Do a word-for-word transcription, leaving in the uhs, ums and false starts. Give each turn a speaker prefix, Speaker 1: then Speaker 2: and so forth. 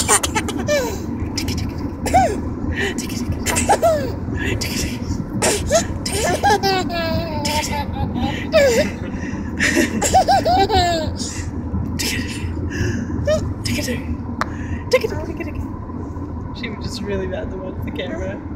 Speaker 1: She was just really bad to watch the camera.